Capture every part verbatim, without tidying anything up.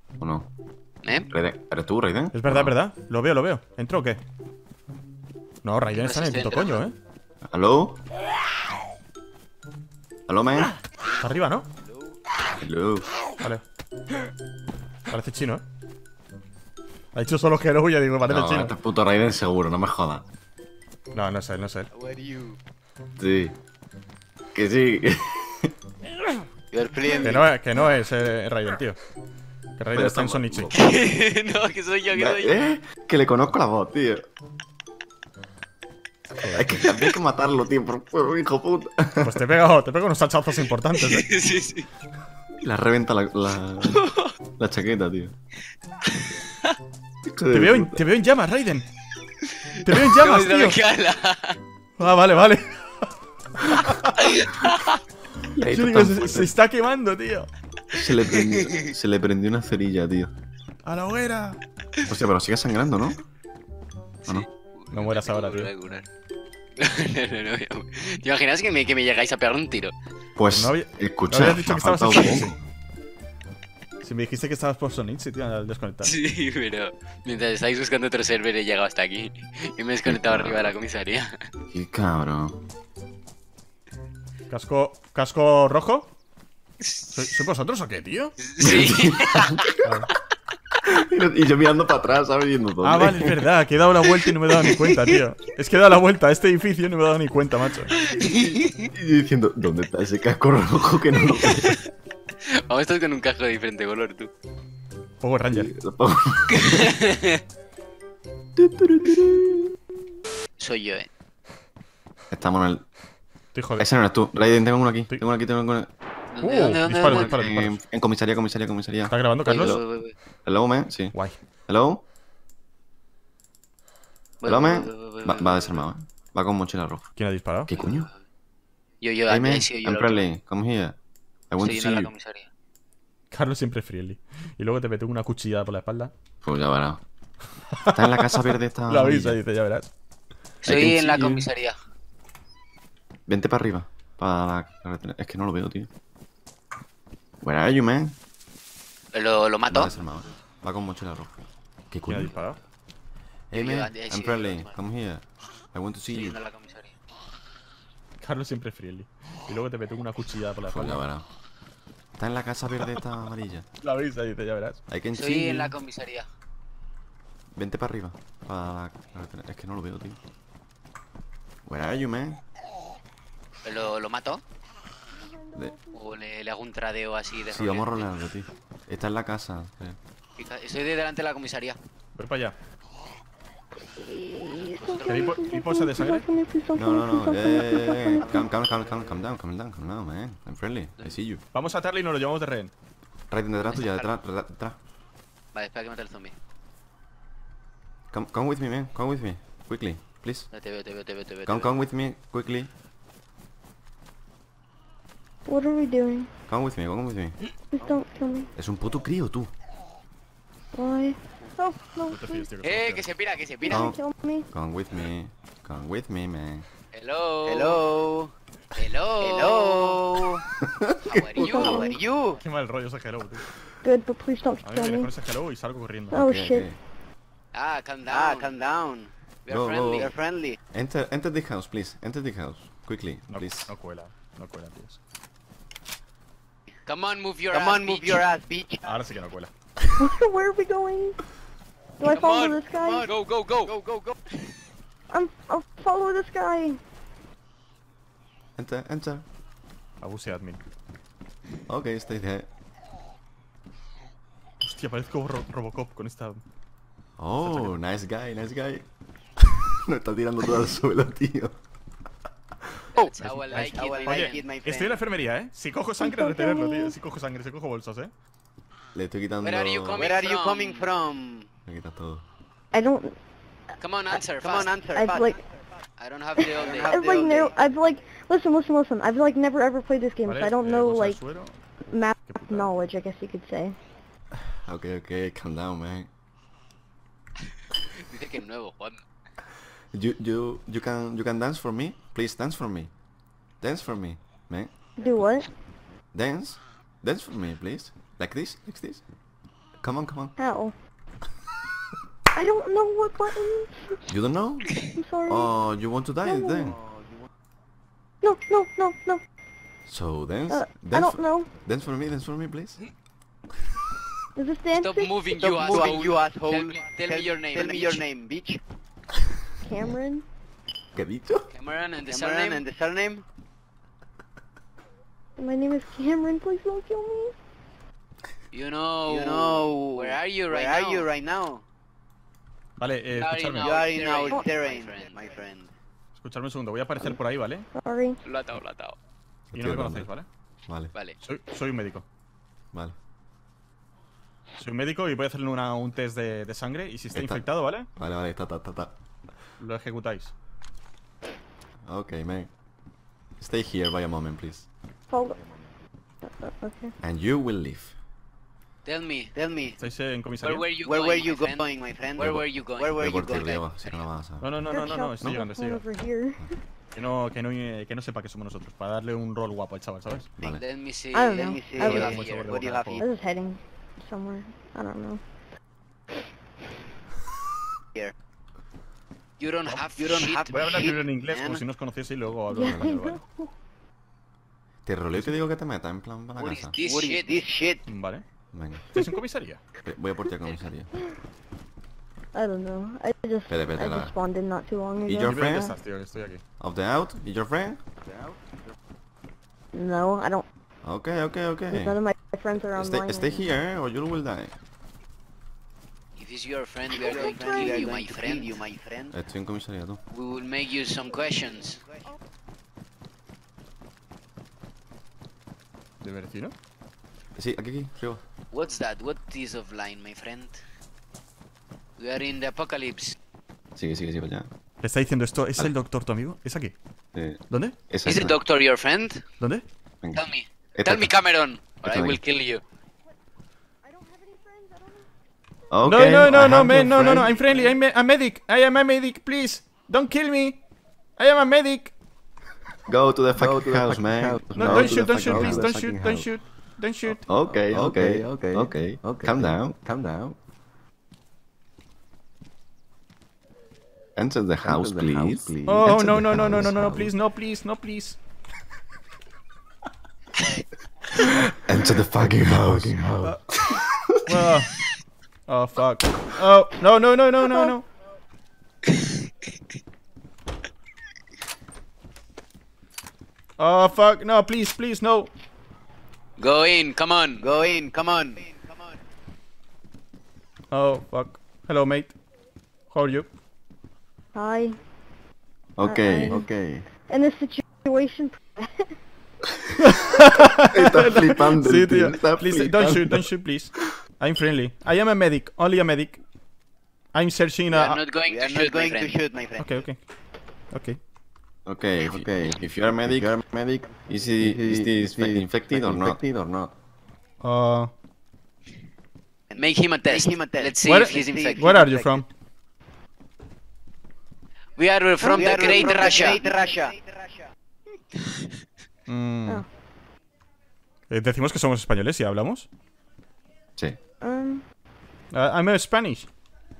¿O no? ¿Eh? Raiden, ¿eres tú, Raiden? Es verdad, es verdad. Lo veo, lo veo. ¿Entro o qué? No, Raiden No está en sé el si puto estoy coño, ¿eh? ¿Aló? ¿Aló, man? Está arriba, ¿no? Hello. Vale. Parece chino, ¿eh? Ha dicho solo que no, ya digo, parece No, chino. este es puto Raiden seguro, no me jodas. No, no es él, no es él. Sí. Que sí. You're playing Que no es, que no es eh, Raiden, tío. Que Raiden está en Sonichi. No, que soy yo, que soy yo. ¿Eh? Que le conozco la voz, tío. Es que también hay que matarlo, tío, por fuego, hijo puta. Pues te he pegado, te pego unos hachazos importantes, ¿eh? Sí, sí. La reventa la, la, la chaqueta, tío. Hijo de Te veo, en, puta. te veo en llamas, Raiden. Te veo en llamas, No, no me tío. cala. Ah, vale, vale. Y ahí Yo está digo, tan se, fuerte. se está quemando, tío. Se le prendió, se le prendió una cerilla, tío. A la hoguera. Hostia, pero sigue sangrando, ¿no? ¿O no? No mueras ahora, tío. No, no, no, no. ¿Te imaginas que me, que me llegáis a pegar un tiro? Pues, No había- escucha, no habías dicho me que ha estabas faltado en poco. Si me dijiste que estabas por Sonichi, tío, al desconectar. Sí, pero mientras estáis buscando otro server he llegado hasta aquí y me he desconectado arriba de la comisaría. Qué cabrón. ¿Casco, casco rojo? ¿Soy, soy vosotros o qué, tío? Sí. Vale. Y yo mirando para atrás, ¿sabes? Viendo todo. Ah, vale, es verdad, que he dado la vuelta y no me he dado ni cuenta, tío. Es que he dado la vuelta a este edificio y no me he dado ni cuenta, macho. Y yo diciendo, ¿dónde está ese casco rojo que no lo veo? Vamos todos con un casco de diferente color, tú. Power Ranger. Soy yo, eh. Estamos en el... Estoy jodido. Ese no eres tú. Raiden, tengo uno aquí. Sí. Tengo uno aquí, tengo uno aquí. Uh, ¿Dónde, dónde, disparo, dónde? disparo, disparo. En, en comisaría, comisaría, comisaría. ¿Estás grabando, Voy, Carlos? voy, voy, voy. Hello, man. Sí. Guay. Hello. Voy, Hello, voy, man. voy, voy, voy, Va, voy, va voy. desarmado, ¿eh? Va con mochila roja. ¿Quién ha disparado? ¿Qué coño? Yo, yo, Hey, ah, man. sí, yo. I'm lo- friendly. Come here. I want Estoy to yendo a see la you. comisaría. Carlos siempre friendly. Y luego te meto una cuchillada por la espalda. Pues ya verás. Está en la casa verde esta... La avisa amarilla. y dice, ya verás. Estoy can en la see you. comisaría. Vente para arriba. Para la carretera. Es que no lo veo, tío. Where are you, man? Lo, lo Va mato. desarmado. Va con mochila roja. ¿Qué ¿Quién ha coño? disparado? Hey, Yo, man. yo, I'm sí, friendly. yo, Come here. I want to see Estoy you. yendo a la comisaría. Carlos siempre friendly. Y luego te meto una cuchillada por la Pues ya espalda. verás. Está en la casa verde esta amarilla. La avisa y dice, ya verás. I can see Estoy you. en la comisaría. Vente para arriba. Para la carretera. Es que no lo veo, tío. Where are you, man? Lo, lo mato. Le- O le, le hago un tradeo así de Sí, vamos a roleo. rolarlo, tío. Está en la casa. creo. Fica- Estoy de delante de la comisaría. Voy para allá. ¿Tenéis po- ¿tenéis bolsa de sangre? No, no, no. Eh, eh, eh. Calm, calm, calm, calm, calm down, calm down, calm down, man. I'm friendly. I see you. Vamos a atarle y nos lo llevamos de rehén. Raiden detrás tuya, detrás, detrás, detrás. Vale, espera que mate al zombie. Come, come with me, man. Come with me. Quickly, please. No, te veo, te veo, te veo, te veo. te Come, veo. come with me, quickly. What are we doing? Come with me, come with me. Just don't kill me. Es un puto crío, tú. Why? Oh, no, No te please fíes, tío. que Eh, te que se pira, que se pira. No. don't kill me. Come with me. Come with me, man. Hello. Hello. Hello. Hello. How are you? How are you? Qué mal rollo ese hello, tío. Good, but please don't A mí me kill viene con me. ese hello y salgo corriendo. Oh Ok, shit. ok. Ah, calm down. Ah, calm down. We are Go, friendly. go. We are friendly. Enter, enter the house, please. Enter the house. Quickly, No, please. no cuela, no cuela, tíos. Come on, move your Come ass, on, move your ass, bitch. Ahora sí que no cuela. Where are we going? Do I Come follow on, this come guy? on. Go, go, go. Go, go, go. I'm. I'll follow this guy. Enter, enter. Abuse admin. Ok, stay there. Hostia, parezco Ro- Robocop con esta... Oh, nice guy, nice guy. No está tirando todo al suelo, tío. Oh, how I like it, how I like Oye, it, my estoy en friend. la enfermería, ¿eh? Si cojo sangre, retenerlo, tío. Si cojo sangre, si cojo bolsas, ¿eh? Le estoy quitando... Where are you coming Where are you coming from? Le quitas todo. I don't. Come on, answer Come on, answer I've like. I don't have the all day. I've like never. I've like. Listen, listen, listen. I've like never ever played this game, Vale, so I don't eh, know bolsa al like suelo. map Qué putada. knowledge. I guess you could say. Ok, ok, calm down, man. Dice que es nuevo, Juan. You, you, you can, you can dance for me? Please dance for me. Dance for me, man. Do what? Dance. Dance for me, please. Like this, like this. Come on, come on. How? I don't know what buttons. You don't know? I'm sorry. Oh, you want to die No. then? No, no, no, no. So dance, Uh, I dance, don't know. dance for me, dance for me, please. Is this dance? Stop fit? moving, Stop you asshole. moving, you asshole. Tell me, tell me your name. Tell me your bitch. name, bitch. Cameron? ¿Qué he dicho? Cameron and the Cameron surname. and the surname. My name is Cameron. Please don't kill me. You know. You know. Where are you right Where now? are you right now? Vale, eh, You are escuchadme. in You are in terrain, our my terrain, friend. my friend. Escuchadme un segundo. Voy a aparecer por ahí, ¿vale? Sorry. Lo ha atado, lo ha atado. Y no me conocéis, ¿vale? Vale, Vale. Soy, soy un médico. vale. Soy un médico y voy a hacerle una, un test de, de sangre. Y si está Está. infectado, ¿vale? Vale, vale, está, está, está, está. Lo ejecutáis. Okay, man. Stay here by a moment, please. Hold up. Uh, okay. And you will leave. Tell me. Tell me, ¿Estáis eh, en Where comisaría? were you where going, were you my friend? going, my friend? Where were you going? Where were Voy you por ti, going? Diego, si no, no vas a... No, no, no, no, no, no, estoy llegando, estoy One llegando. over here. Que no, que no, eh, que no sepa que somos nosotros. Para darle un rol guapo al chaval, ¿sabes? Vale. Let me see. I don't Let know. me see. I Voy a was, dar here. mucho What por do you boca, have por I here? was heading somewhere. I don't know. Here. You don't have You don't shit. have Voy a hablar shit, primero en inglés, como man. si no os conociese y luego hablo en Yeah, I español, ¿vale? know. Te roleo y te digo que te metas en plan para la What is casa. this What is shit? this shit? Vale. Venga, ¿Estáis en comisaría? ve- voy a por ti a comisaría. I don't know. I just Espera, espera, I la- just spawned in not too long ago. Y your Dime dónde friend? estás, tío, que estoy aquí. Of the out? Is your friend? No, I don't. Okay, okay, okay. None of my friends are Stay, online. stay here or you will die. If it's your friend, we are Your going to friend, we kill are you, going my to kill friend. you, my friend. Estoy en comisaría, tú. We will make you some questions. ¿De vecino? Sí, aquí, aquí, arriba. What's that? What is offline, my friend? We are in the apocalypse. Sigue, sigue, sigue, ya. ¿Le está diciendo esto? ¿Es Vale. el doctor tu amigo? ¿Es aquí? Eh, ¿Dónde? esa Is the esa. doctor your friend? ¿Dónde? Venga. Tell me. Esta, Tell me, esta. Cameron, or Esta I de will aquí. kill you. I don't have any friends. I don't know. Okay, no, no, no, I no, have man, your no, no, no, friend. I'm friendly, I'm a medic, I am a medic, please, don't kill me, I am a medic. Go to the fucking house, man. No, Go don't to shoot, the don't shoot, fucking please, house. don't shoot, don't shoot, don't shoot. Okay, okay, okay, okay, okay. Calm down. Calm down. Enter the house, Enter the house, please. please. Oh, Enter no, the no, no, no, no, house. no, no, please, no, please, no, please. Enter the fucking house. Oh, oh, fuck. Oh, no, no, no, no, no, no. Oh, fuck, no, please, please, no. Go in, come on. Go in, come on. Oh, fuck. Hello, mate. How are you? Hi. Okay. Uh, Okay. In this situation. Está flipando. Sí, el tío, tío. está Please, don't flipando. shoot, don't shoot, please. I'm friendly. I am a medic, only a medic. I'm searching We are a... not going We to are shoot, not my going to friend. shoot, my friend. Okay, okay. Okay. Okay, if, Okay. if you are a medic, If you're a medic, is, he, is this infected or not? Infected or not? Uh, Make him a test. him a test. Let's see Where- if he's Let's see if infected. where are you from? We are from We the are Great from the Russia. Great Russia. Mm. Oh. Eh, Decimos que somos españoles y hablamos. Sí. Um. Uh, I'm a Spanish.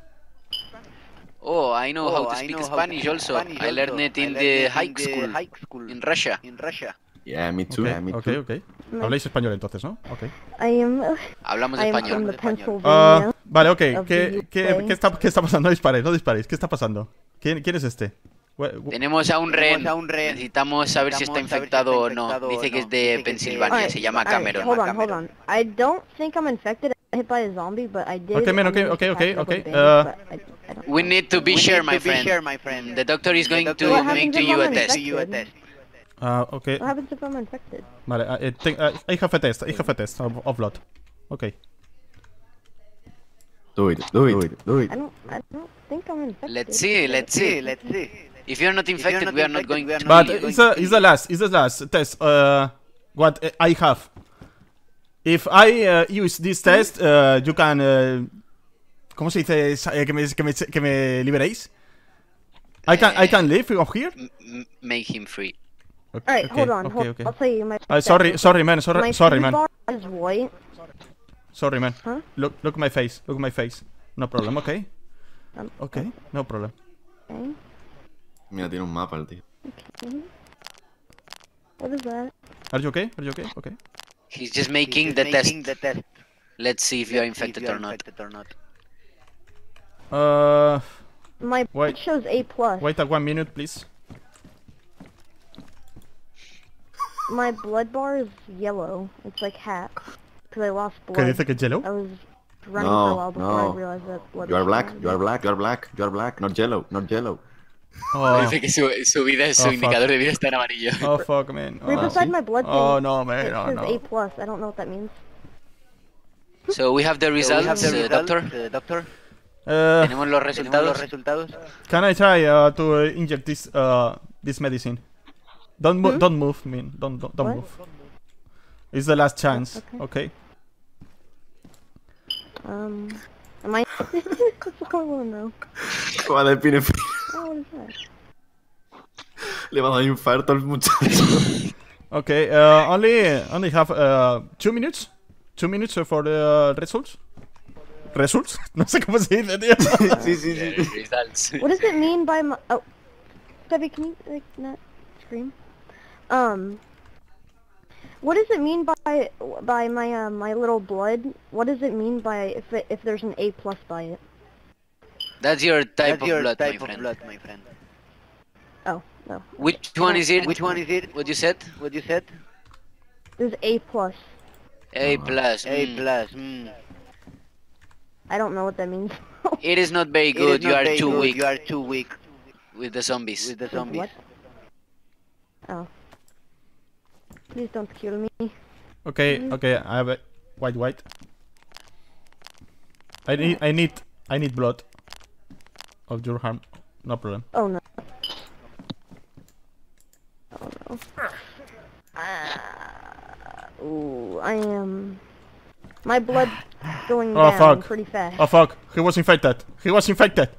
Oh, I know how Oh, to I speak know how to Spanish speak also. Spanish I learned also. it in I the learned high it in the school high school in Russia. in Russia. Yeah, me too. Okay, Yeah, me okay, too. okay. Habláis español entonces, ¿no? Okay. I am. Uh, Hablamos I am from español. the Pennsylvania. Ah, vale, ok. of ¿Qué, the qué, U S. qué, está, ¿Qué está pasando? No disparéis, no disparéis. ¿Qué está pasando? ¿Quién, quién es este? Wh- wh- Tenemos a un Tenemos rehén. a un rehén. Necesitamos saber si está Necesitamos saber si infectado está o no. infectado Dice o que es no. de Dice que es de- Pensilvania. Alright, Se llama alright, Cameron. hold on, hold Cameron. on. I don't think I'm infected. I got hit by a zombie, but I did. Okay, man, okay, I'm okay, okay, packed up okay, with uh, bandage, but I, I don't We need to be We sure, need my to be friend. sure, my friend. The doctor is going doctor to What make happens to if you I'm a test. Do you a test. Ah, ok. What happens if I'm infected? Vale, uh, eh, think, uh, I have a test. I have a test of, of blood. Ok. Do it, do Do it. it. Do it. I don't. I don't think I'm infected. Let's see, let's See, see. let's see. If you're not infected, not we are not infected, going we are to not But kill you. it's the, it's the last, it's the last test. Uh, what uh, I have. If I uh, use this test, uh, you can. Uh, ¿Cómo se dice? Eh, que, me, que, me, que me liberéis. I can I can leave of here. M- m- Make him free. Okay, All right, okay, hold on. okay, hold okay. I'll tell you my. Uh, sorry, sorry, man. Sorry, My sorry, fuse man. bar is white. Sorry, man. Huh? Look, look at my face. Look at my face. No problem, okay? Um, Okay, no problem. Okay. Mira, tiene un mapa el tío. Okay. What is that? Are you okay? Are you okay? Okay. He's just making the test. The test. Let's see if you are Let's see if infected you are or not. infected or not. Uh, My Wait. blood shows A plus. wait a one minute, please. My blood bar is yellow. It's like half. Because I lost ¿Qué blood. dice que es yellow? I was running for a No, while before no. I realized that blood You are was black, yellow. you are black, you are black, you are black. Not yellow, not yellow. Oh, Dice que su, su vida, su Oh, fuck. indicador de vida está en amarillo. oh fuck, man. Right Oh, beside my blood thing. oh no, man. It Oh says A no. plus. I don't know what that means. So we have the So we results, have the uh, results, doctor. uh, doctor. Uh, Tenemos los Tenemos los resultados. resultados. can I try uh, to uh, inject this uh this medicine? Don't mo Hmm? don't move, man. Don't don't, don't What? move. It's the last chance. Okay. Okay. Um, am I? That's all I want to know. Joder, de pine frío. Oh, what is that? Le va a dar infarto al muchacho. Okay. Uh, only only have uh two minutes. Two minutes for the results. Results? No sé cómo se dice, tío. Sí, sí, sí. Results. What does it mean by my? Oh, Debbie, can you like not scream? Um, what does it mean by by my uh, my little blood? What does it mean by if it, if there's an A plus by it? That's your type That's of your blood, type my of friend. blood, my friend. Oh no, Which one is it? Which one is it? What you said? What you said? there's A plus. A plus. A mm. plus. Mm. I don't know what that means. It is not very It good. is You not are very too good. weak You are too weak with the zombies. with the Wait, zombies. what? Oh. Please don't kill me. Okay, okay. I have a white, white. I need, I need, I need blood of your harm. No problem. Oh no. Oh no. Ah. Ooh, I am. My blood going Oh, down fuck. pretty fast. Oh fuck! He was infected. He was infected.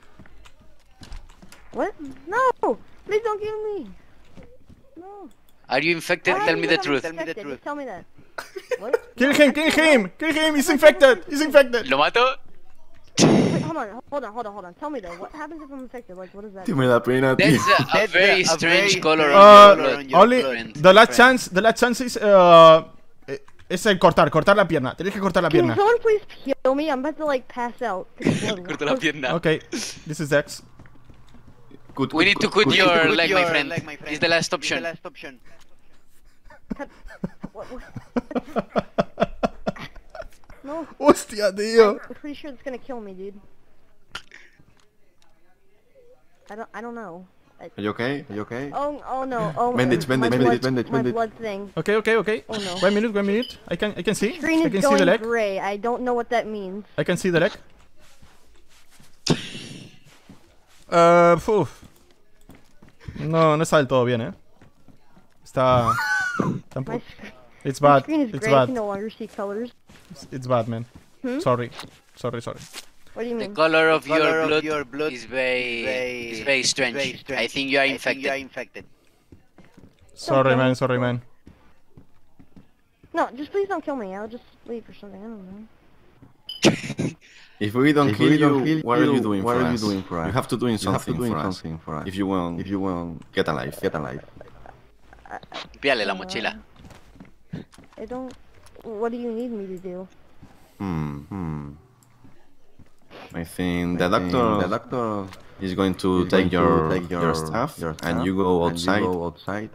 What? No! Please don't kill me. No. Are you infected? Why Tell are me you the not truth. Tell me the infected? truth. Just tell me that. What? Kill him! Kill him! Kill him! He's infected! He's infected! ¿Lo mato? Wait, hold on, hold on, hold on, hold on. Tell me though. What happens if I'm infected? Like, what is that? Tío, me da pena, tío. That's a, a That's very a strange very color strange on Uh, your blood. on your only friend. the last friend. chance, the last chance is uh, eh, es el cortar, cortar la pierna. Tienes que cortar la Can pierna. someone please kill me? I'm about to like pass out. Corta la pierna. Okay, this is Dex. Good, We good, need to good, cut good. your Put leg, your my friend. leg, my friend. It's the last It's option. the last option. What, what? No, Hostia, tío. I'm pretty sure it's gonna kill me, dude. I don't, I don't know. I, Are you okay? Are you okay? oh, oh no, oh Bandage, my bandage, blood, bandage, bandage, my bandage. blood thing. Okay, okay, okay. Oh no. One minute, one minute. I can, I can see. Screen I is can see the going leg. gray. I don't know what that means. I can see the leg. Uh, uf. No, no está del todo bien, eh. Está. My, Tampoco. sc- It's my bad. screen is It's gray. I bad. can no longer see colors. It's, it's bad, man. Hmm? Sorry, sorry, sorry. What do you The mean? color of Color your of blood, your blood is very, very- is very strange. very strange. I think you are I think you are infected. infected. Sorry, Okay. man. Sorry, man. No, just please don't kill me. I'll just leave or something. I don't know. If we don't If kill we you, don't kill what are you you, doing what for are you us? doing for us? You have to doing You have to something doing for us. something for us. If you want, If you want, get alive. get alive. Píale la mochila. I don't. What do you need me to do? Hmm. Hmm. I think the I think doctor the doctor is going to is take going to your take your stuff, your and stuff, you go and outside. You go outside.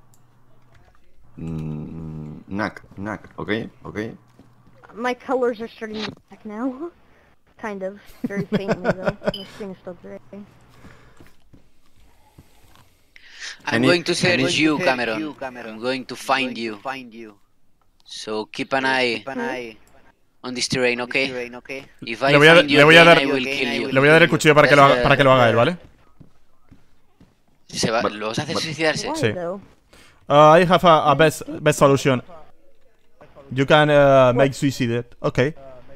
Mm, knock, Knock. okay? Okay. My colors are starting to back now. Kind of. Very faintly though. My screen is still gray. I'm Any- going to search any- you, Search Cameron. you, Cameron. I'm going to I'm find going you. to Find you. So keep an eye Keep an eye on this terrain, on okay? this terrain, okay? If I Le voy a- find you le voy a again, dar- I will again, kill I you. will Le voy a dar el cuchillo para que lo haga, para que lo haga él, ¿vale? Se va, But- ¿lo vas a hacer but- suicidarse? Why Sí. though? Uh, I have a, a best best solution. You can uh, make suicide. Okay.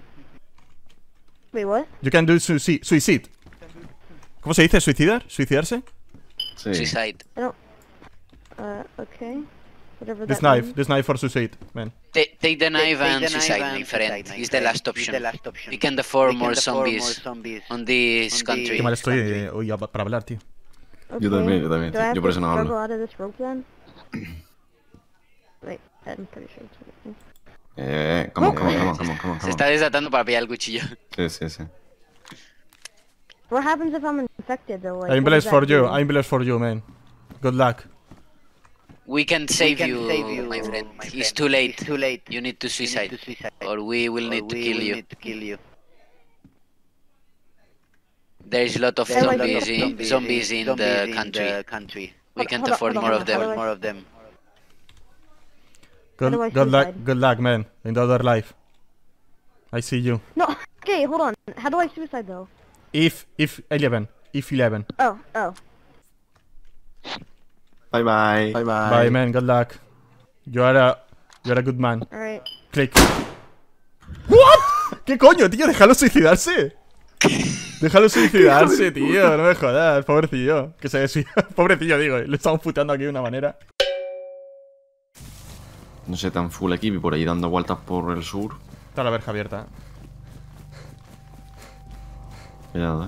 Wait, what? You can do suicide. Suicide. ¿Cómo se dice? ¿Suicidar? ¿Suicidarse? Sí. Suicide. I don't. Uh, okay. Whatever This that knife, means. this knife for suicide, man. Take, take the knife Take and the suicide, knife my and friend. suicide, my It's the friend. last It's option. the last option. We can't afford We more can't afford more zombies zombies on this on country. Qué mal estoy eh, hoy a- para hablar, tío. Yo también, yo también, Do I tío. have Yo por to eso no struggle hablo. out of this rope then? Wait, I'm pretty sure it's working. Eh, come on, come on, come on, come on, come on, Se come está on. desatando para pillar el cuchillo. Sí, sí, sí. What happens if I'm infected though? Like, I'm what does blessed for that you, do? I'm blessed for you, man. Good luck. We can save, can you, save you, my friend. my It's friend. too late. It's too late. You need to You need suicide. to suicide. Or we will Or need to we kill will you. need to kill you. There is a lot of There are zombies lots of in, zombies in zombies the in country. the country. We Hold- can't hold on, afford hold on, more hold of on, hold them. on. More of them. Good, do I good luck, suicide? good luck, man. In the other life. I see you. No, okay, hold on. How do I suicide though? If, if eleven, if eleven. Oh, oh. Bye bye. Bye bye. Bye, man, good luck. You are a, you are a good man. Alright. Click. ¿What? ¿Qué coño, tío? Déjalo suicidarse. Déjalo suicidarse, tío. No me jodas, pobrecillo. Que se suicida. Pobrecillo, digo. Le estamos puteando aquí de una manera. No sé, tan full equipo y por ahí dando vueltas por el sur. Está la verja abierta. Cuidado, eh.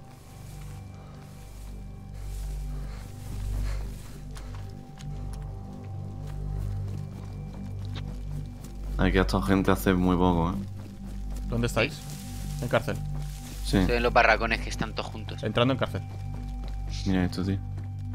Aquí ha estado gente hace muy poco, eh. ¿Dónde estáis? En cárcel. Sí, Estoy en los barracones que están todos juntos. Entrando en cárcel. mira esto, tío.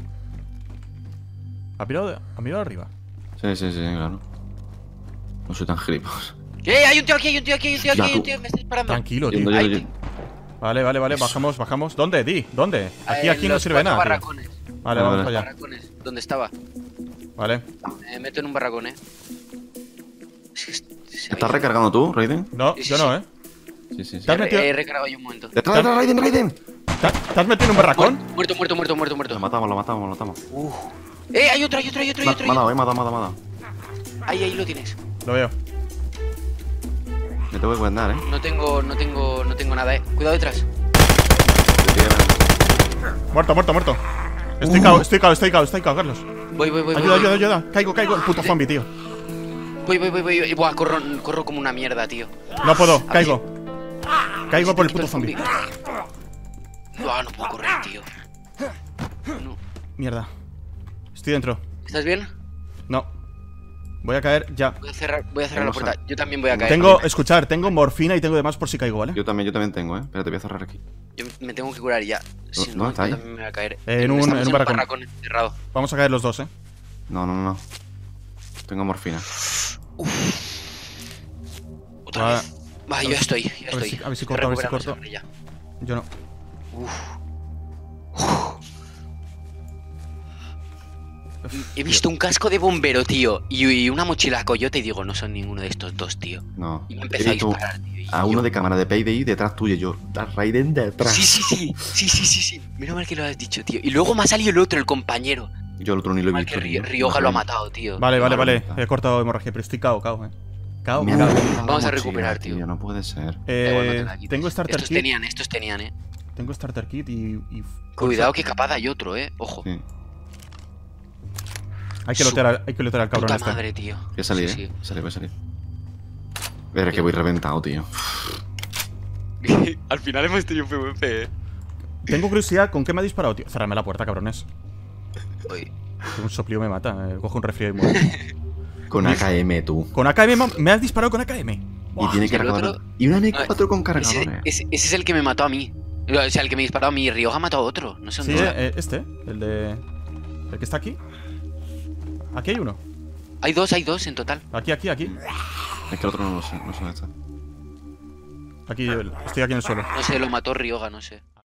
¿Ha mirado, de- ha mirado arriba? Sí, sí, sí, claro. No soy tan gilipollas. ¡Eh! Hay un tío aquí, hay un tío aquí, hay un tío aquí, Ya, hay un tú. tío. Me está disparando. Tranquilo, Yendo, tío. yendo, Ay, yendo. Vale, vale, vale. Bajamos, bajamos. ¿Dónde, Di? ¿Dónde? Aquí, Eh, aquí no los sirve cuatro nada, tío. barracones. Vale, Vale, vamos vale. para allá. Barracones. ¿Dónde estaba? Vale. Me meto en un barracón, eh. Es que se ¿Estás había- recargando tú, Raiden? No, Sí, sí, yo no, sí. ¿eh? Sí, sí, sí. ¿Te has He, metido, he recargado yo un momento. ¡Detrás, detrás, Raiden, Raiden! ¿te, te has metido en un barracón? Muerto, muerto, muerto, muerto, muerto. Lo matamos, lo matamos, lo matamos. ¡Eh! Hay otro, hay otro, hay otro, hay Ma- otro. Me ha dado, eh, me ha dado, me ha dado, me ha dado. Ahí, ahí lo tienes. Lo veo. Me tengo que cuidar, eh. No tengo, no tengo, no tengo nada, eh. Cuidado detrás. Muerto, muerto, muerto. Estoy cao, estoy cao, estoy cao, estoy cao, Carlos. Voy, voy, voy. Ayuda, voy, ayuda, ayuda. Caigo, caigo. El puto zombie, tío. Voy, voy, voy, voy. Buah, corro, corro como una mierda, tío. No puedo, caigo. Caigo por el puto zombie. No, no puedo correr, tío. No. Mierda. Estoy dentro. ¿Estás bien? No. Voy a caer ya. Voy a cerrar, voy a cerrar la Vamos puerta. Yo también voy a caer. Tengo, escuchar, tengo morfina y tengo demás por si caigo, ¿vale? Yo también, yo también tengo, eh. Espérate, voy a cerrar aquí. Yo me tengo que curar ya. Si ¿Dónde no, está ahí? yo también me voy a caer. En un- Estamos en un barracón. encerrado. Vamos a caer los dos, ¿eh? No, no, no, no. Tengo morfina. Otra Va- vez. Va, yo ya estoy, ya a ver estoy. si- a ver si Estoy corto, a ver si recuperando corto. sangre ya. Yo no. He visto un casco de bombero, tío, y, y una mochila coyote y digo, no son ninguno de estos dos, tío. No. Y me He empezó a visto disparar, tío. y a yo- uno de cámara de P I D I detrás tuyo y yo. A Raiden detrás. Sí, sí, sí, sí, sí, sí, sí. Menos mal que lo has dicho, tío. Y luego me ha salido el otro, el compañero. Yo el otro ni lo he Mal visto. que Ri- tío. Rioja lo ha Raiden. matado, tío. Vale, vale, Vale, vale. vale. He cortado hemorragia, pero estoy cao, cao, eh. Cao, Me ha cao. dado la Vamos a mochila, recuperar, tío. No puede ser. Da igual, no te Eh, la quites. tengo starter Estos kit. tenían, estos tenían, eh. Tengo starter kit y. y Cuidado que capaz hay otro, eh. Ojo. Sí. Hay que lootear al, hay que lootear al cabrón Puta este. madre, tío. Voy a salir, Sí, eh. Voy a salir, voy a salir. Verás que voy reventado, tío. sí. Al final hemos tenido un PvP, eh. Tengo curiosidad, ¿con qué me ha disparado, tío? Cerradme la puerta, cabrones. Uy. Que un soplío me mata. eh, cojo un resfrío y muero. Con A K M, tú. Con A K M, ma- me has disparado con A K M. Y Buah. tiene el cargador. otro- Y una M cuatro con Ese, cargadores. ese- ese es el que me mató a mí. O sea, el que me disparó a mí. Rioja ha matado a otro. No sé Sí, dónde eh, está. eh, este, el de. El que está aquí. Aquí hay uno. Hay dos, hay dos en total. Aquí, aquí, aquí. Es que el otro no lo sé, no sé dónde está. Aquí, el- estoy aquí en el suelo. No sé, lo mató Rioja, no sé.